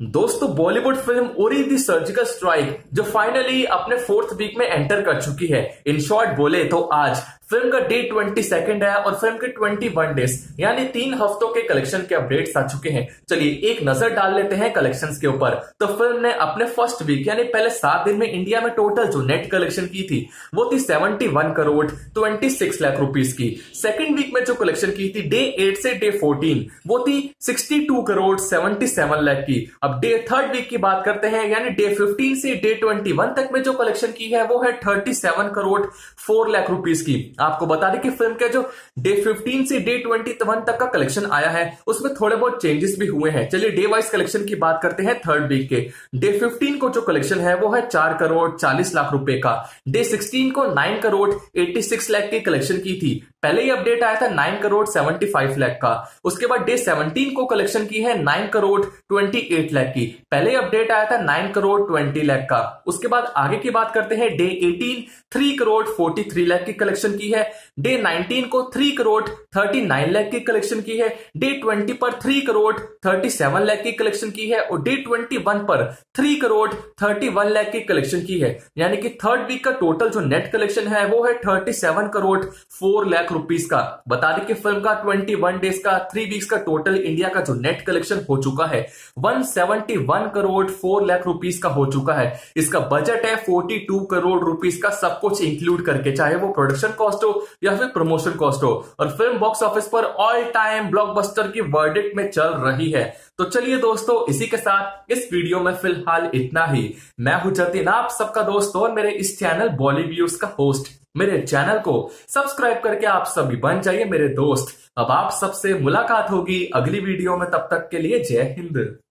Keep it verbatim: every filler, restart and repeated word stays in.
दोस्तों, Bollywood film Uri the surgical strike जो finally अपने फोर्थ वीक में एंटर कर चुकी है। इन शॉर्ट बोले तो आज फिल्म का डे ट्वेंटी सेकंड है और फिल्म के ट्वेंटी वन डेज यानी तीन हफ्तों के कलेक्शन के अपडेट्स आ चुके हैं। चलिए एक नजर डाल लेते हैं कलेक्शंस के ऊपर। तो फिल्म ने अपने फर्स्ट वीक यानी पहले सात दिन में इंडिया में टोटल जो नेट कलेक्शन की थी वो थी इकहत्तर करोड़ छब्बीस लाख रुपीस की। सेकंड वीक में जो कलेक्शन की थी डे एट से डे फोर्टीन वो थी बासठ करोड़ सतहत्तर लाख की। अब डे थर्ड वीक की बात करते हैं यानी डे फिफ्टीन से डे ट्वेंटी वन तक में जो कलेक्शन की है वो है सैंतीस करोड़ चार लाख रुपीस की। आपको बता दें कि फिल्म के जो डे फिफ्टीन से डे ट्वेंटी वन तक का कलेक्शन आया है उसमें थोड़े बहुत चेंजेस भी हुए हैं। चलिए डे वाइज कलेक्शन की बात करते हैं। थर्ड वीक के डे फिफ्टीन को जो कलेक्शन है वो है चार करोड़ चालीस लाख रुपए का। डे सिक्सटीन को नौ करोड़ छियासी लाख की कलेक्शन की थी। पहले ही अपडेट आया था नौ करोड़ पचहत्तर लाख का। उसके बाद डे सेवनटीन को कलेक्शन की है नौ करोड़ अट्ठाईस लाख की। पहले ही अपडेट आया था नौ करोड़ बीस लाख का। उसके बाद आगे की बात करते हैं डे एटीन तीन करोड़ तैंतालीस लाख की कलेक्शन की है। डे नाइनटीन को तीन करोड़ उनतालीस लाख की कलेक्शन की है। डे ट्वेंटी पर तीन करोड़ सैंतीस लाख की कलेक्शन की है और डे ट्वेंटी वन पर तीन करोड़ इकतीस लाख की कलेक्शन की है। यानी कि थर्ड वीक का टोटल जो नेट कलेक्शन है वो है सैंतीस करोड़ चार लाख रुपीस का। बता दें कि फिल्म का इक्कीस डेज का थ्री वीक्स का टोटल इंडिया का जो नेट कलेक्शन हो चुका है एक सौ इकहत्तर करोड़ चार लाख रुपीस का हो चुका है। इसका बजट है बयालीस करोड़ रुपीस का, सब कुछ इंक्लूड करके, चाहे वो प्रोडक्शन कॉस्ट हो या फिर प्रमोशन कॉस्ट हो। और फिल्म बॉक्स ऑफिस पर ऑल टाइम ब्लॉकबस्टर की वर्डिक्ट में चल रही है। तो चलिए दोस्तों, इसी के साथ इस वीडियो में फिलहाल इतना ही। मैं हूं जतिन, आप सबका दोस्त और मेरे इस चैनल बॉलीव्यूज का होस्ट। मेरे चैनल को सब्सक्राइब करके आप सभी बन जाइए मेरे दोस्त। अब आप सबसे मुलाकात होगी अगली वीडियो में, तब तक के लिए जय हिंद।